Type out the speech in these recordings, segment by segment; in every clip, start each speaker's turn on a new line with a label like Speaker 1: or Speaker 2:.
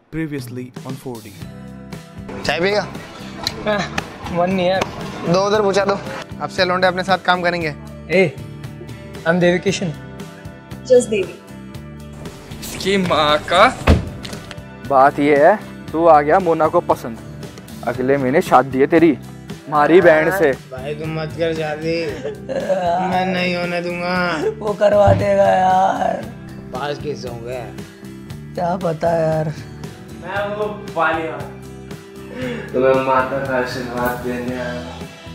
Speaker 1: Previously on 4D.
Speaker 2: चाय पिएगा?
Speaker 3: मन नहीं है।
Speaker 2: दो उधर पूछा दो। आपसे लौंडे अपने साथ काम करेंगे।
Speaker 3: I am Devi Kishan.
Speaker 4: Just Devi.
Speaker 3: इसकी माँ का। बात ये है, तू आ गया मोना को पसंद। अगले महीने शादी है तेरी हमारी बहन से।
Speaker 2: भाई तुम मत कर शादी, मैं नहीं होने दूंगा।
Speaker 3: वो करवा देगा यार।
Speaker 2: पास किस होंगे?
Speaker 3: क्या पता यार।
Speaker 5: मैं वो पानी तुम्हें माता का आशीर्वाद देने आया।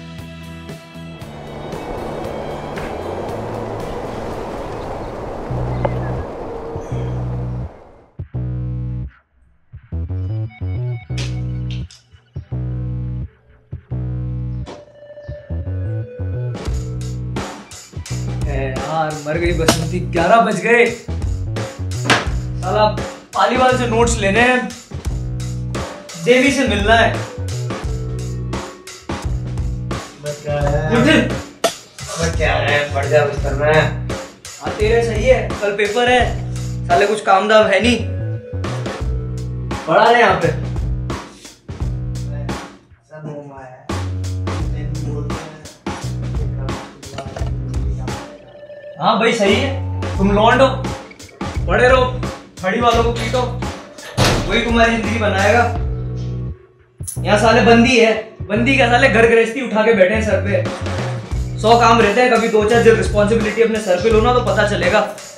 Speaker 3: यार मर गई बसंती, 11 बज गए। साला पालीवाल से नोट्स लेने हैं, देवी से मिलना है।
Speaker 5: क्या है पढ़ जा बिस्तर में।
Speaker 3: हाँ तेरे सही है, कल पेपर है। साले कुछ काम दाम है नहीं, पढ़ा रहे यहाँ पे। हाँ भाई सही है, तुम लौंड हो, पढ़े रहो, खड़ी वालों को पीटो, वही तुम्हारी जिंदगी बनाएगा। यहाँ साले बंदी है, बंदी क्या साले घर गृहस्थी उठा के बैठे हैं सर पे। 100 काम रहते हैं, कभी 2-4 जब रिस्पॉन्सिबिलिटी अपने सर पे लो ना तो पता चलेगा।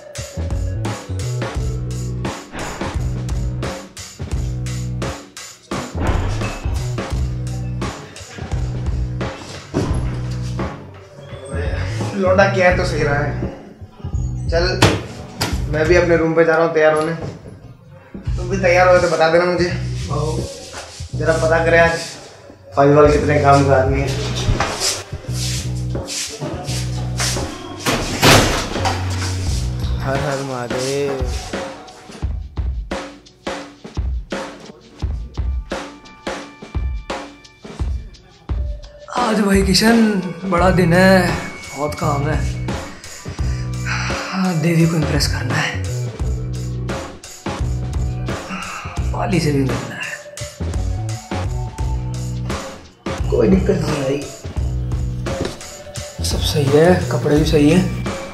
Speaker 2: लौंडा किया है तो सही रहा है। चल मैं भी अपने रूम पे जा रहा हूँ तैयार होने। तुम भी तैयार हो तो बता देना मुझे। जरा पता करें आज पालीवाल कितने काम का आदमी है। हर हर महादेव।
Speaker 3: आज भाई किशन बड़ा दिन है, बहुत काम है। देवी को इम्प्रेस करना है, पाली से भी मिलना है। कोई दिक्कत नहीं आई, सब सही है, कपड़े भी सही है।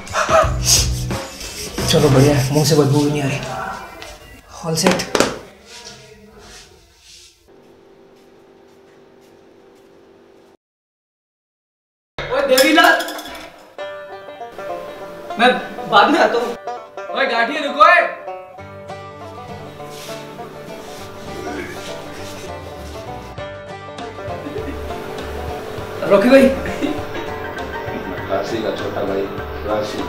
Speaker 3: चलो बढ़िया है, मुंह से बदबू भी नहीं आ रही। All set. ओए देवीलाल, मैं बाद में आता हूँ। ओए गाड़ी रुको। रोकी भाई।
Speaker 5: राशि का छोटा भाई राशि।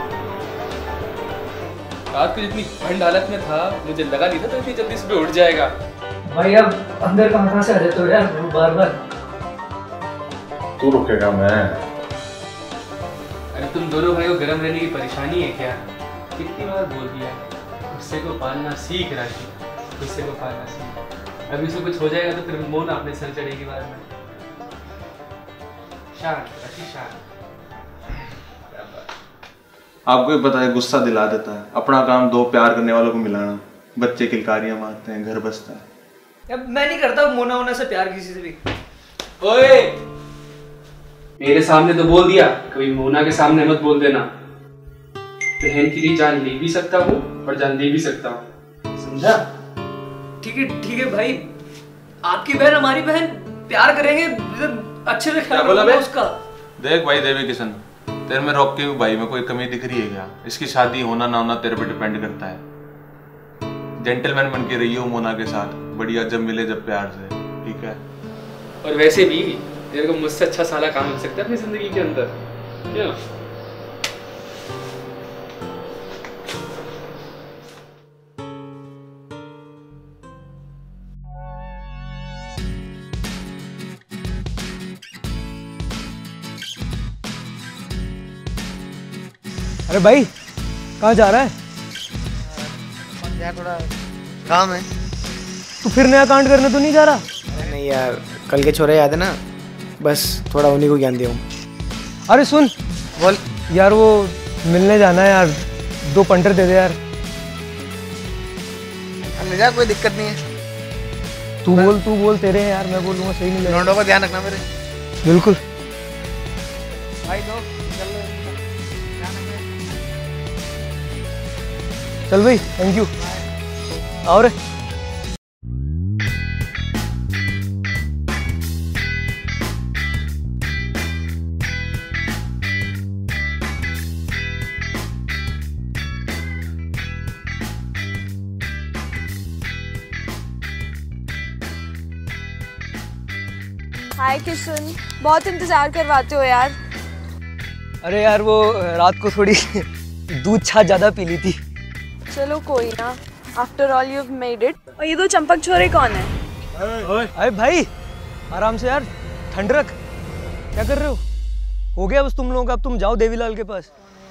Speaker 6: रात को जितनी ठंड हालत में था, मुझे लगा नहीं था तो इतनी जल्दी सुबह उठ जाएगा।
Speaker 3: भाई अब अंदर कहाँ से आ जाते हो यार बार बार।
Speaker 5: तू रुकेगा मैं।
Speaker 6: अरे तुम दोनों भाई को गर्म रहने की परेशानी है क्या? कितनी बार बोल दिया, गुस्से को पालना सीख राशि, गुस्से को पालना सीख। अभी उसे कुछ हो जाएगा तो फिर मोना अपने सर चढ़ेगी बाद में। शांत राशि, शांत।
Speaker 7: आपको ही पता है गुस्सा दिला देता है। अपना काम दो प्यार करने वालों को मिलाना। बच्चे किलकारियां मारते हैं, घर बसता है।
Speaker 3: अब मैं नहीं करता मोना वोना से प्यार किसी से भी।
Speaker 6: ओए मेरे सामने तो बोल दिया, कभी मोना के सामने मत बोल देना। बहन के लिए जान ले भी सकता हूँ और जान दे भी सकता हूँ, समझा?
Speaker 3: ठीक है भाई, आपकी बहन हमारी बहन, प्यार करेंगे, अच्छे से ख्याल रखना उसका।
Speaker 7: देख भाई देवी किशन, तेरे में रोक के भी भाई में कोई कमी दिख रही है क्या? इसकी शादी होना ना होना तेरे पे डिपेंड करता है। जेंटलमैन बन के रही हो मोना के साथ, बढ़िया, जब मिले जब प्यार से, ठीक है?
Speaker 6: और वैसे भी तेरे को मुझसे अच्छा साला काम मिल सकता है अपनी जिंदगी के अंदर, क्यों?
Speaker 3: अरे भाई कहाँ जा रहा है?
Speaker 2: यार थोड़ा काम है।
Speaker 3: तू फिर नया कांड करने तो नहीं जा रहा?
Speaker 2: अरे नहीं यार, कल के छोरे याद है ना, बस थोड़ा उन्हीं को ज्ञान दिया हूँ।
Speaker 3: अरे सुन,
Speaker 2: बोल
Speaker 3: यार, वो मिलने जाना है यार, 2 पंटर दे दे यार।
Speaker 2: ले जा, कोई दिक्कत नहीं है।
Speaker 3: तू बोल तेरे हैं यार, मैं बोलूँगा सही नहीं लगेगा।
Speaker 2: लौंडों का ध्यान रखना मेरे।
Speaker 3: बिल्कुल।
Speaker 2: भाई दो चल
Speaker 3: चल भाई, थैंक यू। और
Speaker 1: हाय किशन, बहुत इंतजार करवाते हो यार।
Speaker 3: अरे यार वो रात को थोड़ी दूध छाछ ज्यादा पी ली थी।
Speaker 1: चलो कोई ना, after all you have made it. और ये दो चंपक छोरे कौन है?
Speaker 3: अरे भाई आराम से यार, ठंड रख। क्या कर रहे हो गया बस तुम लोगों का, अब तुम जाओ देवीलाल के पास।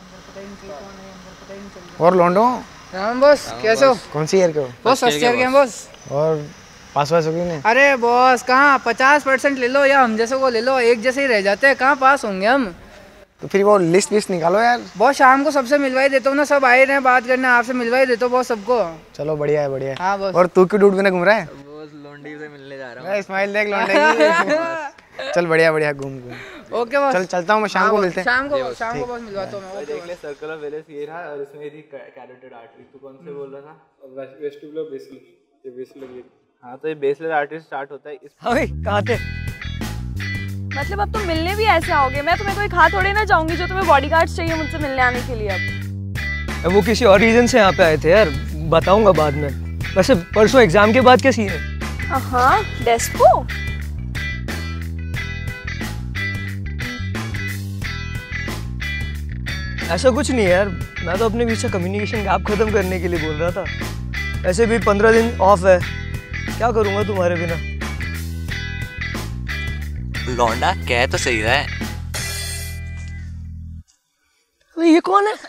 Speaker 2: और लौंडो
Speaker 4: राम बॉस, कैसे हो?
Speaker 2: कौन सी ईयर के हो?
Speaker 4: बॉस फर्स्ट ईयर के हैं बॉस।
Speaker 2: और पास वास हो गई नहीं?
Speaker 4: अरे बॉस कहाँ, 50% ले लो या हम जैसे को ले लो, एक जैसे ही रह जाते हैं, कहाँ पास होंगे हम।
Speaker 2: तो फिर वो लिस्ट निकालो यार।
Speaker 4: बॉस शाम को सबसे मिलवाई देता हूँ ना, सब आए रहे हैं बात करने, आपसे मिलवाई देता हूँ बॉस सबको।
Speaker 2: चलो बढ़िया है बढ़िया है।
Speaker 4: हाँ बॉस।
Speaker 2: और तू क्यों डूड में घूम रहा है?
Speaker 4: बॉस लौंडी से मिलने जा रहा हूँ।
Speaker 2: स्माइल देख लौंडे की। चल बढ़िया बढ़िया घूम घूम।
Speaker 4: Okay boss.
Speaker 2: चल चलता हूँ मैं, शाम को मिलते हैं।
Speaker 4: शाम को बॉस मिलवाता हूँ मैं।
Speaker 5: देख ले सर्कल ऑफ वेलेस ये रहा और इसमें थी कैरोटिड आर्टरी। तू कौन से बोल रहा था? Vestibular basilar. ये बेसिलर। हाँ तो ये बेसलर आर्टरी स्टार्ट होता है इस।
Speaker 3: हाँ भाई कहाँ थे?
Speaker 1: मतलब अब तुम मिलने भी ऐसे आओगे? मैं तुम्हें कोई खा थोड़े ना जाऊंगी जो तुम्हें बॉडीगार्ड्स चाहिए मुझसे मिलने आने के लिए। अब
Speaker 3: वो किसी और रीजन से यहाँ पे आए थे यार, बताऊंगा बाद में। वैसे परसों एग्जाम के बाद क्या सीन है?
Speaker 1: हाँ डेस्पो।
Speaker 3: ऐसा कुछ नहीं है यार, मैं तो अपने बीच से कम्युनिकेशन गैप खत्म करने के लिए बोल रहा था। ऐसे भी 15 दिन ऑफ है, क्या करूँगा तुम्हारे बिना।
Speaker 8: लौंडा कह तो सही रहा है।
Speaker 3: ये कौन है?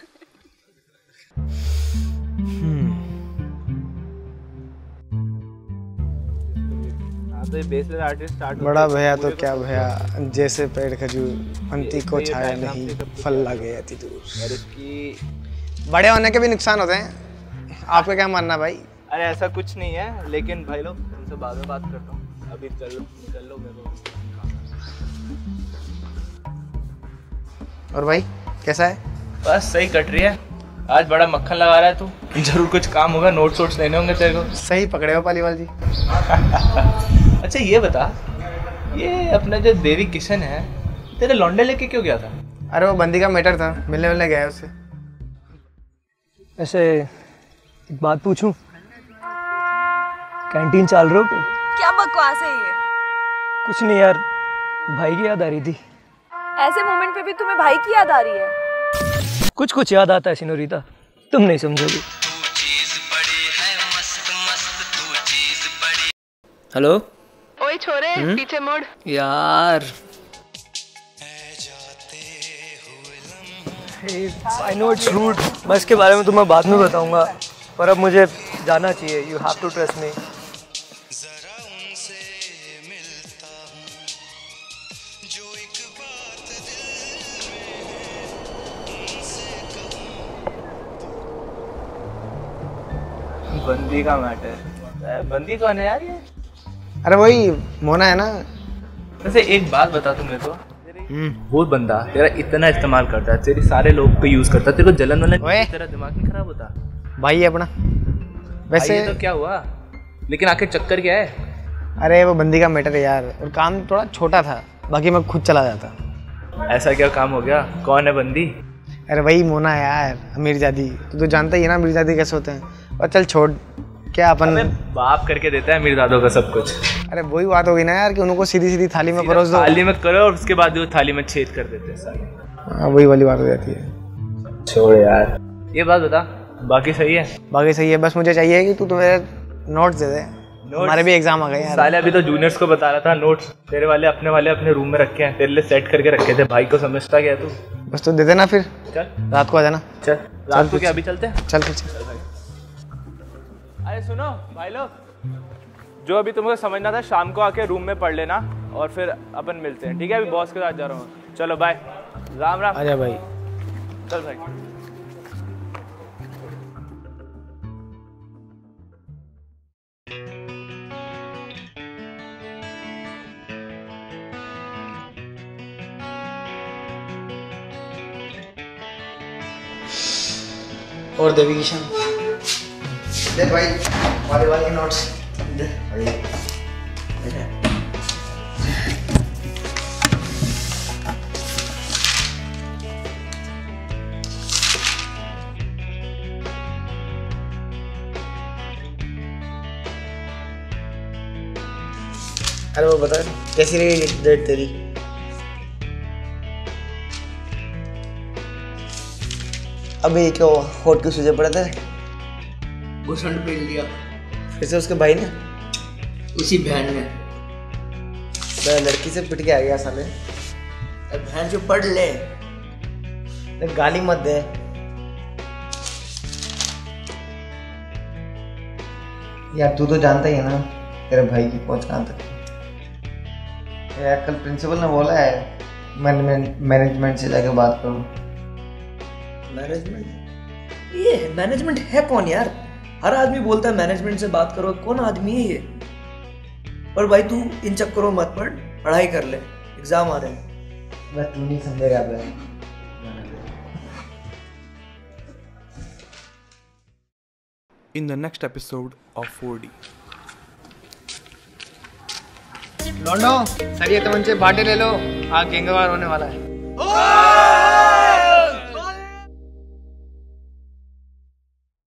Speaker 5: तो ये बेसलर आर्टरी स्टार्ट
Speaker 2: बड़ा भैया तो क्या भैया, जैसे पेड़ खजूर पंती को छाया नहीं, फल लगे अति दूर।
Speaker 5: और इसकी
Speaker 2: बड़े होने के भी नुकसान होते हैं, आपका क्या मानना भाई?
Speaker 5: अरे ऐसा कुछ नहीं है, लेकिन भाई लोग तुमसे बाद में बात करता हूँ, अभी चल लो मेरे को।
Speaker 2: और भाई कैसा है?
Speaker 5: बस सही कट रही है। आज बड़ा मक्खन लगा रहा है तू। जरूर कुछ काम होगा, नोट्स वोट्स लेने होंगे तेरे को।
Speaker 2: सही पकड़े हो पालीवाल जी।
Speaker 5: अच्छा ये बता, ये अपना जो देवी किशन है तेरे लौंडे लेके क्यों गया था?
Speaker 2: अरे वो बंदी का मैटर था, मिलने गया उससे।
Speaker 3: ऐसे एक बात पूछूं, कैंटीन चाल रहे हो क्या?
Speaker 1: क्या बकवास है ये?
Speaker 3: कुछ नहीं यार, भाई की याद आ रही थी।
Speaker 1: ऐसे मोमेंट पे भी तुम्हें भाई की याद आ रही है?
Speaker 3: कुछ याद आता है सिनोरिटा, तुम नहीं समझोगे। हेलो
Speaker 1: ओए छोरे, पीछे मुड़।
Speaker 3: यार आई नो इट्स रूड, मैं इसके बारे में तुम्हें बाद में बताऊंगा, पर अब मुझे जाना चाहिए। You have to trust me.
Speaker 5: बंदी का मैटर। बंदी कौन है यार ये?
Speaker 2: अरे वही मोना है ना।
Speaker 5: वैसे एक बात बता तू मेरे को, वो बंदा तेरा इतना इस्तेमाल करता है, तेरे सारे लोग को यूज करता है, तेरे को जलन वलन, तेरा दिमाग नहीं खराब होता?
Speaker 2: भाई है अपना। वैसे
Speaker 5: तो क्या हुआ, लेकिन आखिर चक्कर क्या है?
Speaker 2: अरे वो बंदी का मैटर है यार, और काम थोड़ा छोटा था, बाकी मैं खुद चला जाता।
Speaker 5: ऐसा क्या काम हो गया? कौन है बंदी?
Speaker 2: अरे वही मोना है यार, अमीरजादी। तो जानता ही है ना अमीरजादी कैसे होते हैं। और चल छोड़, क्या अपन
Speaker 5: बाप करके देता है अमीरजादों का सब कुछ।
Speaker 2: अरे वही बात होगी ना यार, कि उनको सीधी सीधी थाली में परोस दो।
Speaker 5: थाली में करो और उसके बाद वो थाली में छेद कर देते हैं साले।
Speaker 2: हाँ वही वाली बात हो जाती है।
Speaker 5: छोड़ यार, ये बात बता, बाकी सही है?
Speaker 2: बाकी सही है, बस मुझे चाहिए कि तू मेरे नोट्स दे दे। हमारे भी एग्जाम आ गए यार।
Speaker 5: साले अभी तो जूनियर्स को बता रहा था नोट्स तेरे वाले अपने रूम में रखे हैं, तेरे लिए सेट करके रखे थे। भाई को समझता क्या तू?
Speaker 2: बस तू दे देना, फिर
Speaker 5: चल
Speaker 2: रात को आ जाना।
Speaker 5: चल रात को क्या अभी चलते हैं?
Speaker 2: चल फिर चल।
Speaker 5: अरे सुनो भाई लोग, जो अभी तुमको समझना था शाम को आके रूम में पढ़ लेना, और फिर अपन मिलते हैं, ठीक है? अभी बॉस के साथ जा रहा हूँ। चलो बाय, राम राम।
Speaker 2: आजा भाई।
Speaker 5: चल भाई।
Speaker 2: और देवी किशन दे भाई, वॉलीबॉल के नोट्स दे भाई। अरे वो बता कैसी रही डेट तेरी? अबे क्या हुआ, होठ क्यों सूजे पड़े थे?
Speaker 3: घुसंड पीट लिया
Speaker 2: फिर से उसके भाई ने?
Speaker 3: उसी बहन ने।
Speaker 2: मैं लड़की से पिट के आ गया साले।
Speaker 3: बहन जो पढ़ ले,
Speaker 2: गाली मत दे। यार तू तो जानता ही है ना तेरे भाई की पहुंच कहाँ तक है। यार कल प्रिंसिपल ने बोला है मैनेजमेंट से जाके बात करो।
Speaker 3: मैनेजमेंट? ये मैनेजमेंट है कौन यार? हर आदमी बोलता है मैनेजमेंट से बात करो, कौन आदमी है ये? पर भाई तू इन चक्करों मत पड़, पढ़ाई कर ले, एग्जाम आ रहे हैं।
Speaker 2: बस तू नहीं समझेगा भाई।
Speaker 5: In the next episode of 4D.
Speaker 4: लौंडो सरिये तमंचे बाटे ले लो, आग गैंगवार होने वाला है।